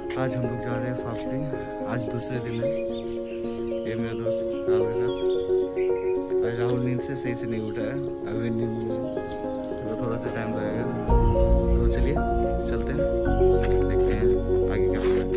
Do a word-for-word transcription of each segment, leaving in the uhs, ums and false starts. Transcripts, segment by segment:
आज हम लोग जा रहे हैं फाफड़ी। आज दूसरे दिन है। ये मेरा दोस्त राहुल के साथ। आज राहुल नींद से सही से नहीं उठा है, अभी नींद में तो थोड़ा सा टाइम लगेगा। तो चलिए चलते हैं, देखते हैं आगे क्या होगा।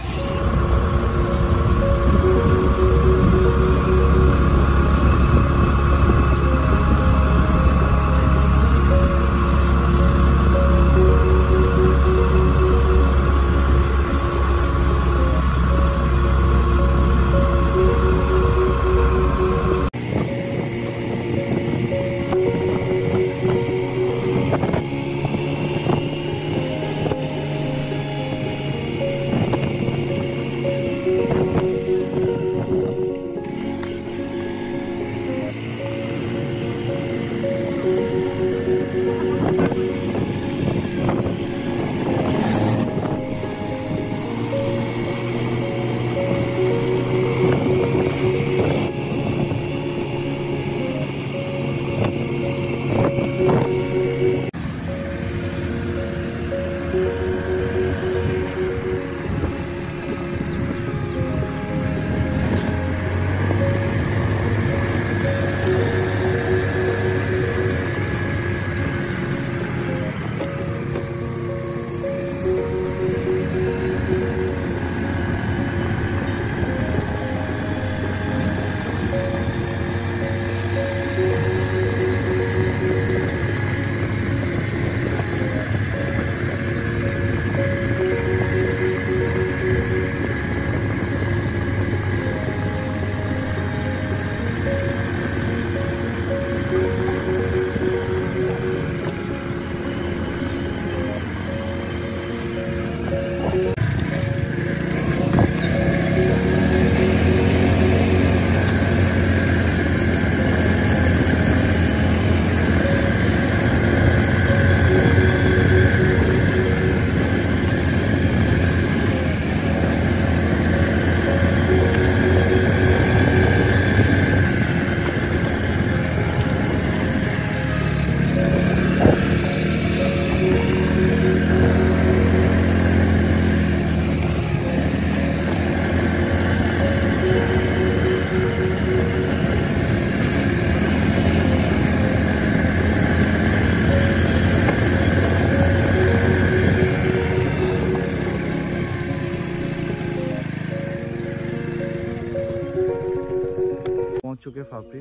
चुके फाफड़ी।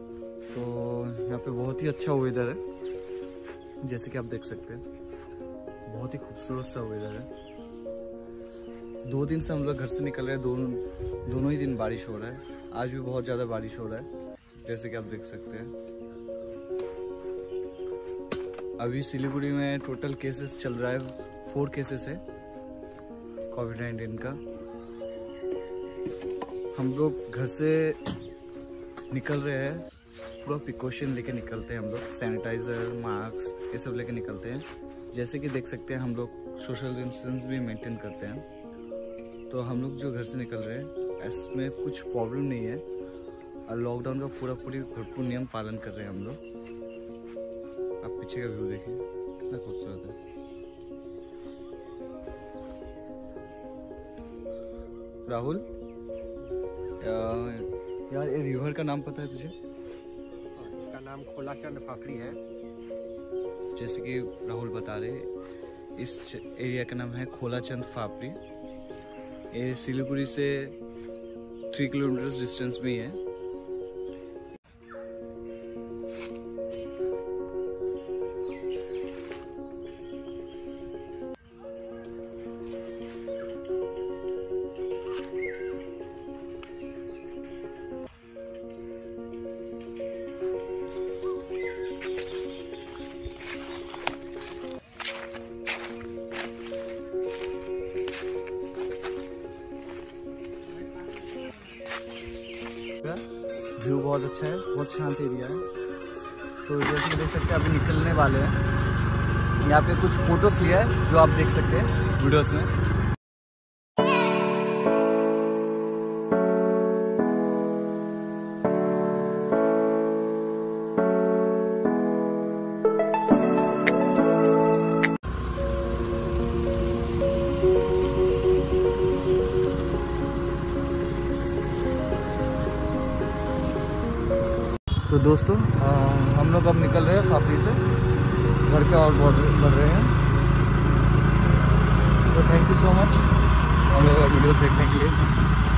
तो यहाँ पे बहुत ही अच्छा वेदर है, जैसे कि आप देख सकते हैं। बहुत ही खूबसूरत सा वेदर है। दो दिन से हम लोग घर से निकल रहे हैं, दोनों दोनों ही दिन बारिश हो रहा है। आज भी बहुत ज़्यादा बारिश हो रहा है, जैसे कि आप देख सकते हैं। अभी सिलीगुड़ी में टोटल केसेस चल रहा है, फोर केसेस है कोविड नाइन्टीन का। हम लोग घर से निकल रहे हैं, पूरा प्रिकॉशन लेके निकलते हैं हम लोग। सैनिटाइज़र, मास्क, ये सब लेके निकलते हैं। जैसे कि देख सकते हैं हम लोग सोशल डिस्टेंस भी मेंटेन करते हैं। तो हम लोग जो घर से निकल रहे हैं इसमें कुछ प्रॉब्लम नहीं है, और लॉकडाउन का पूरा पूरी भरपूर नियम पालन कर रहे हैं हम लोग। आप पीछे का व्यू देखिए, कितना खूबसूरत है। राहुल, यार ये रिवर का नाम पता है तुझे? इसका नाम खोलाचंद फाफड़ी है। जैसे कि राहुल बता रहे, इस एरिया का नाम है खोलाचंद फाफड़ी। ये सिलीगुड़ी से थ्री किलोमीटर डिस्टेंस में ही है। व्यू बहुत अच्छा है, बहुत शांत एरिया है। तो जैसे कि देख सकते हैं अभी निकलने वाले हैं। यहाँ पे कुछ फोटोज लिया है जो आप देख सकते हैं वीडियोस में। तो दोस्तों हम लोग अब निकल रहे हैं फाफड़ी से, घर के और बढ़ बढ़ रहे हैं। तो थैंक यू सो मच हम लोग वीडियो देखने के लिए।